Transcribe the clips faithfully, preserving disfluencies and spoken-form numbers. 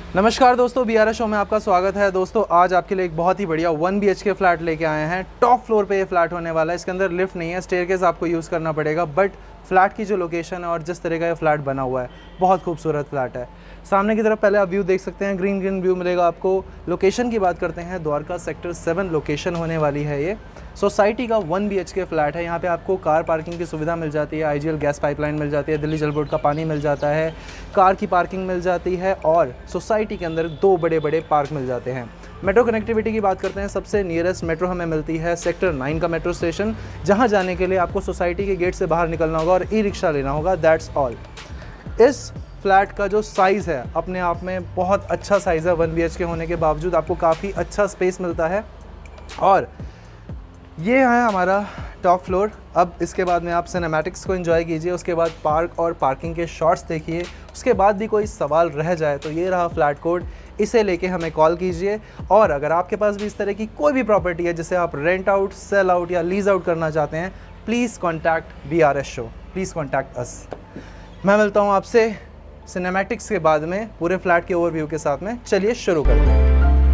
नमस्कार दोस्तों, B R S show में आपका स्वागत है। दोस्तों आज आपके लिए एक बहुत ही बढ़िया one B H K flat लेके आए हैं। टॉप फ्लोर पे ये फ्लैट होने वाला है। इसके अंदर लिफ्ट नहीं है, स्टेयरकेस आपको यूज़ करना पड़ेगा, बट फ्लैट की जो लोकेशन है और जिस तरह का ये फ्लैट बना हुआ है बहुत खूबसूरत फ्लैट है। सामने की तरफ पहले आप व्यू देख सकते हैं, ग्रीन ग्रीन व्यू मिलेगा आपको। लोकेशन की बात करते हैं, द्वारका सेक्टर सेवन लोकेशन होने वाली है। ये सोसाइटी का one B H K flat है। यहाँ पे आपको कार पार्किंग की सुविधा मिल जाती है, I G L gas pipeline मिल जाती है, दिल्ली जल बोर्ड का पानी मिल जाता है, कार की पार्किंग मिल जाती है और सोसाइटी के अंदर दो बड़े बड़े पार्क मिल जाते हैं। मेट्रो कनेक्टिविटी की बात करते हैं, सबसे नियरेस्ट मेट्रो हमें मिलती है सेक्टर नाइन का मेट्रो स्टेशन, जहाँ जाने के लिए आपको सोसाइटी के गेट से बाहर निकलना होगा और ई रिक्शा लेना होगा, दैट्स ऑल। इस फ्लैट का जो साइज़ है अपने आप में बहुत अच्छा साइज़ है। वन बी एच के होने के बावजूद आपको काफ़ी अच्छा स्पेस मिलता है। और ये है हमारा टॉप फ्लोर। अब इसके बाद में आप सिनेमैटिक्स को एंजॉय कीजिए, उसके बाद पार्क और पार्किंग के शॉट्स देखिए। उसके बाद भी कोई सवाल रह जाए तो ये रहा फ्लैट कोड, इसे लेके हमें कॉल कीजिए। और अगर आपके पास भी इस तरह की कोई भी प्रॉपर्टी है जिसे आप रेंट आउट, सेल आउट या लीज आउट करना चाहते हैं, please contact B R S show, please contact us. मैं मिलता हूँ आपसे सिनेमैटिक्स के बाद में पूरे फ्लैट के ओवरव्यू के साथ में। चलिए शुरू करते हैं।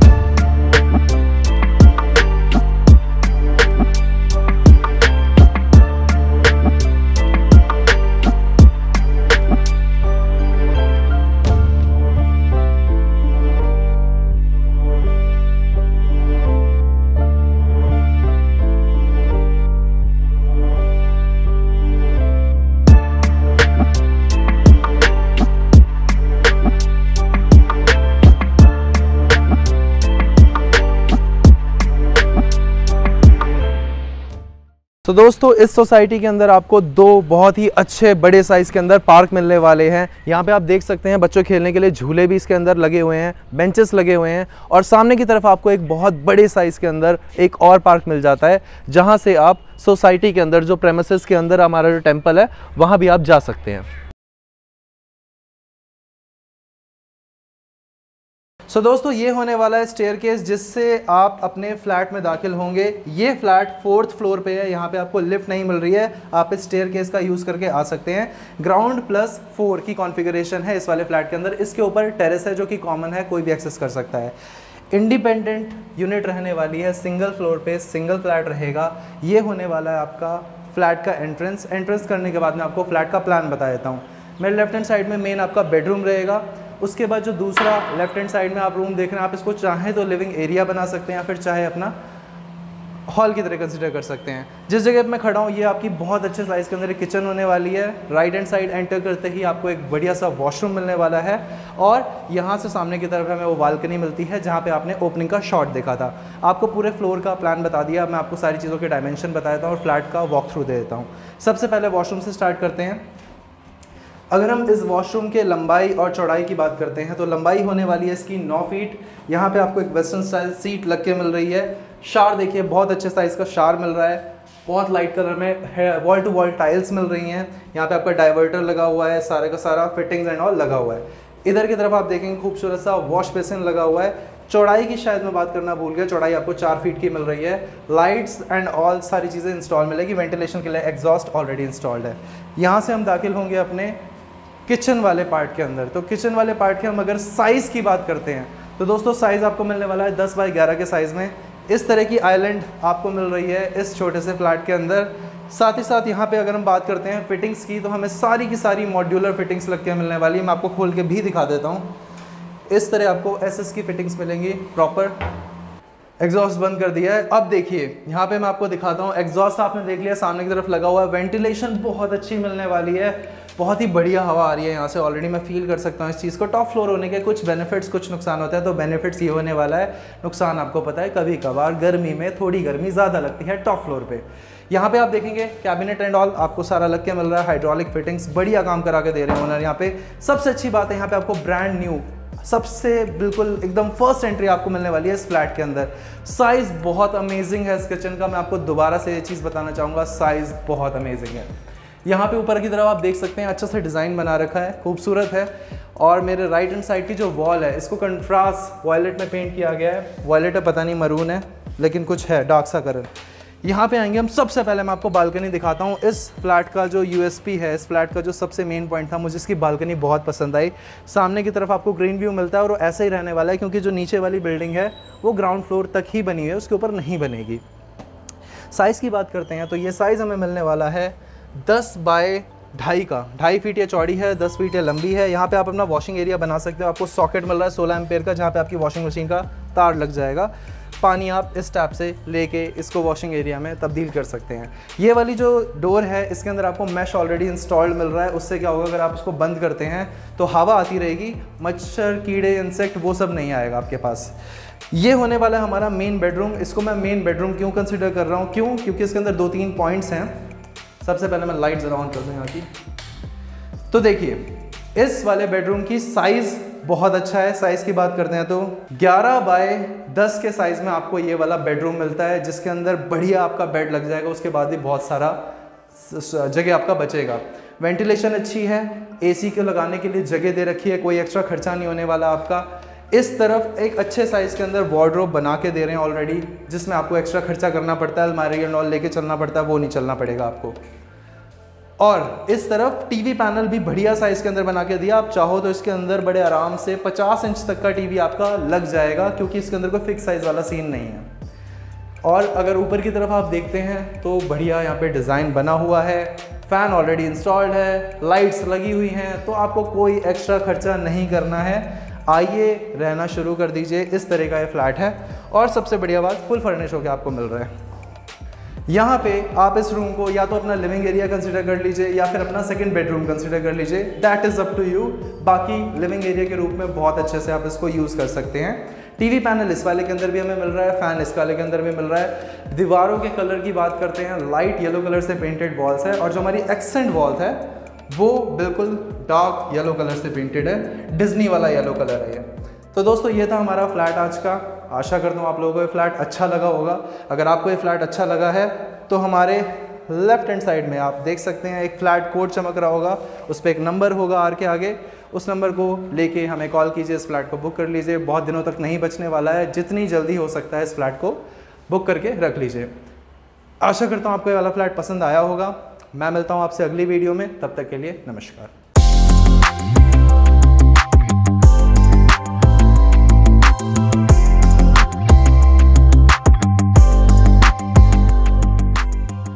तो दोस्तों इस सोसाइटी के अंदर आपको दो बहुत ही अच्छे बड़े साइज़ के अंदर पार्क मिलने वाले हैं। यहाँ पे आप देख सकते हैं बच्चों खेलने के लिए झूले भी इसके अंदर लगे हुए हैं, बेंचेस लगे हुए हैं और सामने की तरफ आपको एक बहुत बड़े साइज़ के अंदर एक और पार्क मिल जाता है, जहाँ से आप सोसाइटी के अंदर जो प्रेमिसेस के अंदर हमारा जो टेम्पल है वहाँ भी आप जा सकते हैं। सो so, दोस्तों ये होने वाला है स्टेयरकेस जिससे आप अपने फ्लैट में दाखिल होंगे। ये फ्लैट फोर्थ फ्लोर पे है, यहाँ पे आपको लिफ्ट नहीं मिल रही है, आप इस स्टेयरकेस का यूज़ करके आ सकते हैं। ग्राउंड प्लस फोर की कॉन्फ़िगरेशन है इस वाले फ्लैट के अंदर। इसके ऊपर टेरेस है जो कि कॉमन है, कोई भी एक्सेस कर सकता है। इंडिपेंडेंट यूनिट रहने वाली है, सिंगल फ्लोर पे सिंगल फ्लैट रहेगा। ये होने वाला है आपका फ्लैट का एंट्रेंस। एंट्रेंस करने के बाद मैं आपको फ्लैट का प्लान बता देता हूँ। मेरे लेफ्ट हैंड साइड में मेन आपका बेडरूम रहेगा। उसके बाद जो दूसरा लेफ्ट हैंड साइड में आप रूम देख रहे हैं, आप इसको चाहें तो लिविंग एरिया बना सकते हैं या फिर चाहे अपना हॉल की तरह कंसिडर कर सकते हैं। जिस जगह पर मैं खड़ा हूँ ये आपकी बहुत अच्छे साइज़ के अंदर एक किचन होने वाली है। राइट हैंड साइड एंटर करते ही आपको एक बढ़िया सा वॉशरूम मिलने वाला है और यहाँ से सामने की तरफ हमें वो बालकनी मिलती है जहाँ पे आपने ओपनिंग का शॉट देखा था। आपको पूरे फ्लोर का प्लान बता दिया, मैं आपको सारी चीज़ों के डायमेंशन बता देता हूँ और फ्लैट का वॉक थ्रू दे देता हूँ। सबसे पहले वॉशरूम से स्टार्ट करते हैं। अगर हम इस वॉशरूम के लंबाई और चौड़ाई की बात करते हैं तो लंबाई होने वाली है इसकी नौ फीट। यहाँ पे आपको एक वेस्टर्न स्टाइल सीट लग के मिल रही है। शार देखिए, बहुत अच्छे साइज़ का शार मिल रहा है, बहुत लाइट कलर में है। वॉल टू वॉल टाइल्स मिल रही हैं। यहाँ पे आपका डाइवर्टर लगा हुआ है, सारे का सारा फिटिंग्स एंड ऑल लगा हुआ है। इधर की तरफ आप देखेंगे खूबसूरत सा वॉश बेसिन लगा हुआ है। चौड़ाई की शायद मैं बात करना भूल गया, चौड़ाई आपको चार फीट की मिल रही है। लाइट्स एंड ऑल सारी चीज़ें इंस्टॉल मिलेगी। वेंटिलेशन के लिए एग्जॉस्ट ऑलरेडी इंस्टॉल्ड है। यहाँ से हम दाखिल होंगे अपने किचन वाले पार्ट के अंदर। तो किचन वाले पार्ट के हम अगर साइज़ की बात करते हैं तो दोस्तों साइज़ आपको मिलने वाला है दस बाई ग्यारह के साइज़ में। इस तरह की आइलैंड आपको मिल रही है इस छोटे से फ्लैट के अंदर। साथ ही साथ यहाँ पे अगर हम बात करते हैं फिटिंग्स की तो हमें सारी की सारी मॉड्यूलर फिटिंग्स लग के मिलने वाली है। मैं आपको खोल के भी दिखा देता हूँ। इस तरह आपको एस एस की फिटिंग्स मिलेंगी। प्रॉपर एग्जॉस्ट बंद कर दिया है। अब देखिए यहाँ पे मैं आपको दिखाता हूँ। एग्जॉस्ट आपने देख लिया, सामने की तरफ लगा हुआ है। वेंटिलेशन बहुत अच्छी मिलने वाली है, बहुत ही बढ़िया हवा आ रही है यहाँ से। ऑलरेडी मैं फील कर सकता हूँ इस चीज़ को। टॉप फ्लोर होने के कुछ बेनिफिट्स कुछ नुकसान होते हैं, तो बेनिफिट्स ये होने वाला है। नुकसान आपको पता है, कभी कभार गर्मी में थोड़ी गर्मी ज़्यादा लगती है टॉप फ्लोर पे। यहाँ पे आप देखेंगे कैबिनेट एंड ऑल आपको सारा लग के मिल रहा है। हाइड्रोलिक फिटिंग्स बढ़िया काम करा के दे रहे हैं ओनर यहाँ पे। सबसे अच्छी बात है यहाँ पे आपको ब्रांड न्यू, सबसे बिल्कुल एकदम फर्स्ट एंट्री आपको मिलने वाली है इस फ्लैट के अंदर। साइज़ बहुत अमेजिंग है इस किचन का। मैं आपको दोबारा से ये चीज़ बताना चाहूँगा, साइज़ बहुत अमेजिंग है। यहाँ पे ऊपर की तरफ आप देख सकते हैं अच्छा सा डिज़ाइन बना रखा है, खूबसूरत है। और मेरे राइट हैंड साइड की जो वॉल है इसको कंट्रास्ट वॉयलेट में पेंट किया गया है। वॉयलेट है, पता नहीं मरून है, लेकिन कुछ है डार्क सा कलर। यहाँ पे आएंगे हम, सबसे पहले मैं आपको बालकनी दिखाता हूँ। इस फ्लैट का जो यूएसपी है, इस फ्लैट का जो सबसे मेन पॉइंट था, मुझे इसकी बालकनी बहुत पसंद आई। सामने की तरफ आपको ग्रीन व्यू मिलता है और वो ऐसे ही रहने वाला है, क्योंकि जो नीचे वाली बिल्डिंग है वो ग्राउंड फ्लोर तक ही बनी हुई है, उसके ऊपर नहीं बनेगी। साइज़ की बात करते हैं तो ये साइज़ हमें मिलने वाला है दस बाय ढाई का, ढाई फीट ये चौड़ी है, दस फीट ये लंबी है। यहाँ पे आप अपना वॉशिंग एरिया बना सकते हो। आपको सॉकेट मिल रहा है सोलह एम्पेयर का, जहाँ पे आपकी वॉशिंग मशीन का तार लग जाएगा। पानी आप इस टैप से लेके इसको वॉशिंग एरिया में तब्दील कर सकते हैं। ये वाली जो डोर है, इसके अंदर आपको मैश ऑलरेडी इंस्टॉल्ड मिल रहा है। उससे क्या होगा, अगर आप इसको बंद करते हैं तो हवा आती रहेगी, मच्छर कीड़े इंसेक्ट वो सब नहीं आएगा आपके पास। ये होने वाला है हमारा मेन बेडरूम। इसको मैं मेन बेडरूम क्यों कंसिडर कर रहा हूँ, क्यों, क्योंकि इसके अंदर दो तीन पॉइंट्स हैं। सबसे पहले मैं लाइट ज़रा ऑन कर दूँ यहाँ की। तो देखिए, इस वाले बेडरूम की साइज़ बहुत अच्छा है। साइज़ की बात करते हैं तो ग्यारह बाय दस के साइज़ में आपको ये वाला बेडरूम मिलता है, जिसके अंदर बढ़िया आपका बेड लग जाएगा। उसके बाद भी बहुत सारा जगह आपका बचेगा। वेंटिलेशन अच्छी है, एसी को लगाने के लिए जगह दे रखी है, कोई एक्स्ट्रा खर्चा नहीं होने वाला आपका। इस तरफ एक अच्छे साइज़ के अंदर वार्डरोब बना के दे रहे हैं ऑलरेडी, जिसमें आपको एक्स्ट्रा खर्चा करना पड़ता है, अलमारी एंड ऑल लेके चलना पड़ता है, वो नहीं चलना पड़ेगा आपको। और इस तरफ टीवी पैनल भी बढ़िया साइज़ के अंदर बना के दिया। आप चाहो तो इसके अंदर बड़े आराम से पचास इंच तक का टीवी आपका लग जाएगा, क्योंकि इसके अंदर कोई फिक्स साइज़ वाला सीन नहीं है। और अगर ऊपर की तरफ आप देखते हैं तो बढ़िया यहाँ पे डिज़ाइन बना हुआ है, फ़ैन ऑलरेडी इंस्टॉल्ड है, लाइट्स लगी हुई हैं, तो आपको कोई एक्स्ट्रा खर्चा नहीं करना है। आइए रहना शुरू कर दीजिए। इस तरह का ये फ्लैट है और सबसे बढ़िया बात, फुल फर्निश होकर आपको मिल रहा है। यहाँ पे आप इस रूम को या तो अपना लिविंग एरिया कंसीडर कर लीजिए या फिर अपना सेकंड बेडरूम कंसीडर कर लीजिए, that is up to you. बाकी लिविंग एरिया के रूप में बहुत अच्छे से आप इसको यूज़ कर सकते हैं। टीवी पैनल इस वाले के अंदर भी हमें मिल रहा है, फ़ैन इस वाले के अंदर भी मिल रहा है। दीवारों के कलर की बात करते हैं, लाइट येलो कलर से पेंटेड वॉल्स है, और जो हमारी एक्सेंट वॉल्स है वो बिल्कुल डार्क येलो कलर से पेंटेड है, डिज्नी वाला येलो कलर है ये। तो दोस्तों, ये था हमारा फ्लैट आज का। आशा करता हूँ आप लोगों को ये फ्लैट अच्छा लगा होगा। अगर आपको ये फ्लैट अच्छा लगा है तो हमारे लेफ्ट हैंड साइड में आप देख सकते हैं एक फ्लैट कोड चमक रहा होगा, उस पर एक नंबर होगा आर के आगे। उस नंबर को लेके हमें कॉल कीजिए, इस फ्लैट को बुक कर लीजिए। बहुत दिनों तक नहीं बचने वाला है, जितनी जल्दी हो सकता है इस फ्लैट को बुक करके रख लीजिए। आशा करता हूँ आपको ये वाला फ्लैट पसंद आया होगा। मैं मिलता हूँ आपसे अगली वीडियो में, तब तक के लिए नमस्कार।